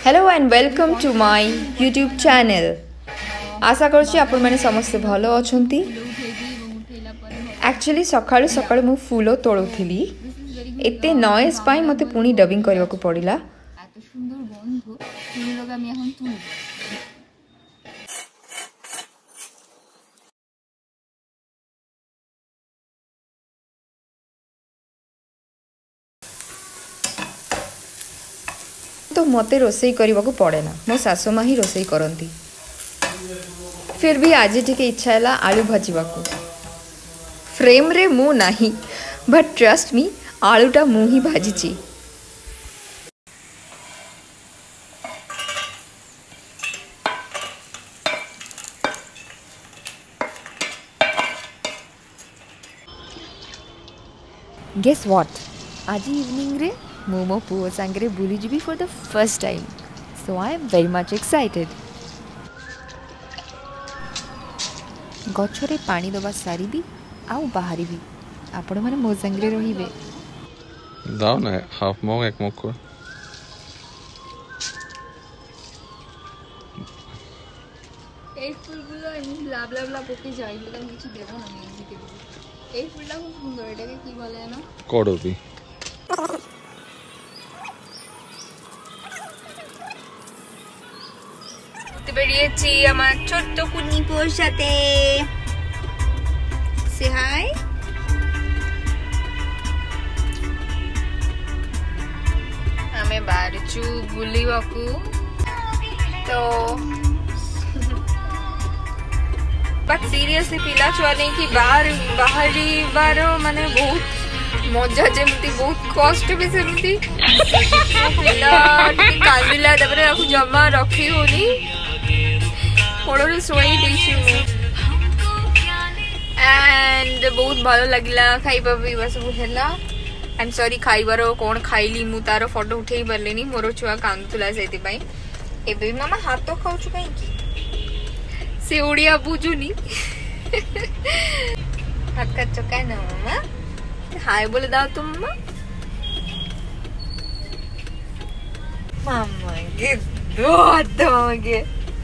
Hello and welcome to my YouTube channel. आशा करछि आपण माने समस्त भलो अछंती। एक्चुअली सकाळु सकाळु मु फूलो तोड़ुथिली, एते नॉइज पाई मते पुनी डबिंग करबा को पड़िला। एत सुंदर गंध फूल আমি এখন তুলব। तो मते रोसई करबा को पड़े ना, मो सासु माँ ही रोसई करंती। फिर भी आज टिके इच्छा हैला आलू भाजीबा को। फ्रेम रे मु नाही, बट ट्रस्ट मी आलूटा मु ही भाजीची। गेस व्हाट, आज इवनिंग रे मु मो पुओ सांगरे बुली जीबी for the first time, so I am very much excited. गछरे पानी दबा सारी भी आउ बाहरी भी आपण माने मो सांगरे रहिबे। दाओ ना हाफ मग एक मग को এই ফুলগুলো এমনি লাভ লাভ লাভ পকে যায়, এগুলো আমি কিছু দেব না, আমি দিতে দেব। এই ফুলটা খুব সুন্দর, এটাকে কি বলে জানো? করবি। তো বেরিয়েছি আমার ছোট্ট কুনি পোর সাথে। সে হাই। ଆମେ ବାହାରିଛୁ ବୁଲିବାକୁ। तो बट सीरियसली पिला छुआ नहीं कि बाहर माने बहुत मजा जमती, बहुत कष्ट भी सेमती। पिला कांदिला तापर आकु जमा रखी होनी, कोड़े सोई देछि मु। एंड बहुत भलो लागिला, खाइबा पीबा सब हैला। आई एम सॉरी खाइबार कोन खाइली मु तार फोटो उठेई परलेनी, मोर छुआ कांदुला सेति पई। एबे मामा हाथ तो खाउछु काई की से ओडिया बुझुनी। हाथ का चोका ना मामा, हाय बोले दाओ तुम मामा। मामा के दो दोगे।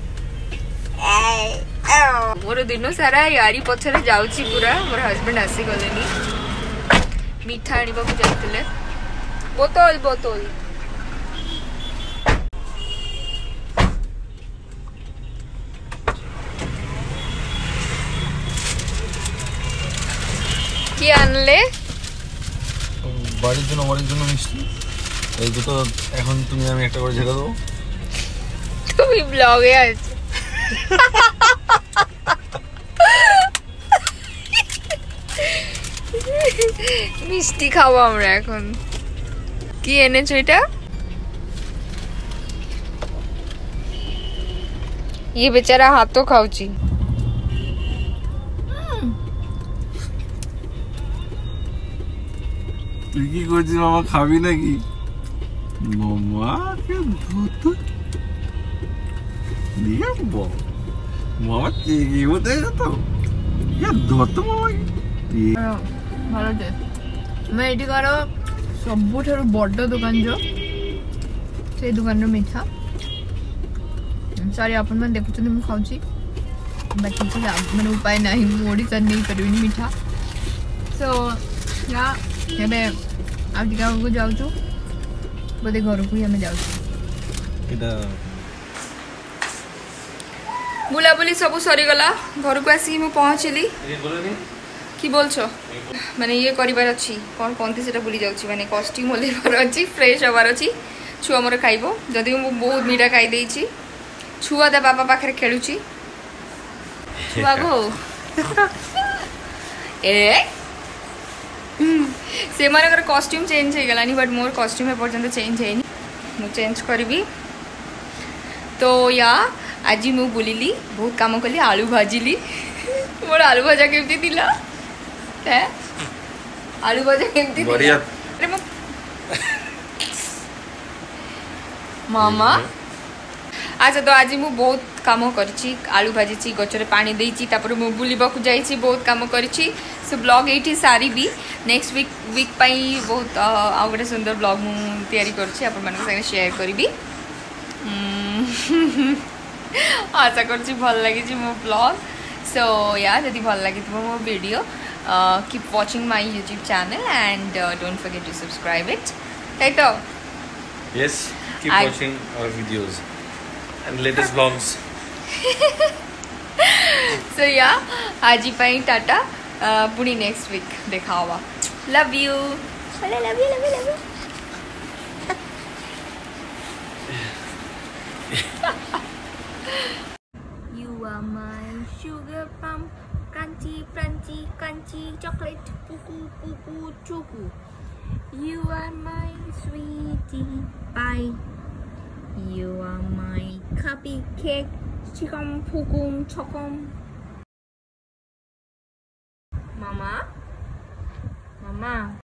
मोर दिन सारा यारी पछरे जाउची पूरा। मोर हस्बैंड आसी गलेनी, मीठा आनिबा को जाइतले। बोतल बोतल কি আনলে? বাড়ির জন্য মিষ্টি। এই দুটো এখন তুমি আমি একটা করে ঝেড়ে দেবো। তুমি ব্লগে আছো। মিষ্টি খাবো আমরা এখন। কি এনেছো এটা? ये बेचारा हाथों खाऊची। তুই কি করছিস মামা, খাবি নাকি? মামা কে ধুত নিয়ে বল মামা কে হতে যেত ইয়া ধুত মামা ভালো দে। मैं एटी कार सबुठारु बड़ दुकान जो से दुकान मिठा। सॉरी अपन मैंने देखुं मुझे खाऊची, बाकी तो मैंने उपाय नहीं, ओडिशा नहीं पारिनी मिठा। सो या एबे आ टिका को जाउछु, बोधे घर को ही हमें जाउछु। एटा बुला बुली सब सरी गला, घर को आसी मु पहुंचली। कि बोलछो माने ये करिबार अछि, कोन कोनती सेटा भूली जाउछि। माने कॉस्ट्यूम लेबार अछि, फ्रेश होबार अछि। छुआ मोर खाइबो, जदी मु बहुत मीठा खाइ देछि। छुआ दे बाबा पाखरे खेलुछि। छुआ गो ए से मानकर कॉस्ट्यूम चेंज हो गलानी, बट मोर कॉस्ट्यूम ए पर्यंत चेंज हेनी, मु चेंज करबी। तो या आज मु बुलिली, बहुत काम कली, आलू भाजिली। मोर आलू भाजा केमती दिला है? आलू भाजा केमती बढ़िया। अरे मामा अच्छा, तो आज मु बहुत काम करछि, आलू भाजी, गचरे पानी देछि, तापर मु बुलिबा को जाइछि, बहुत काम करछि। सो ब्लॉग एठी सारी भी नेक्स्ट वीक पाई बहुत आ गोटे सुंदर ब्लॉग मु तैयारी करछि, आपण मानक संगे शेयर करबी। आशा कर भल लगी मो ब्लॉग सो या जदि भल लगी मो video keep watching my YouTube channel and don't forget to subscribe it right Yes, keep watching our videos and latest vlogs. So yeah, आज पाई टाटा पुणी नेक्स्ट वीक देखा हुआ. Love you. Love you. You are my sugar plum, crunchy chocolate, cuckoo chuku. You are my sweetie pie. You are my cupcake, chicken pukum chokum. Mama.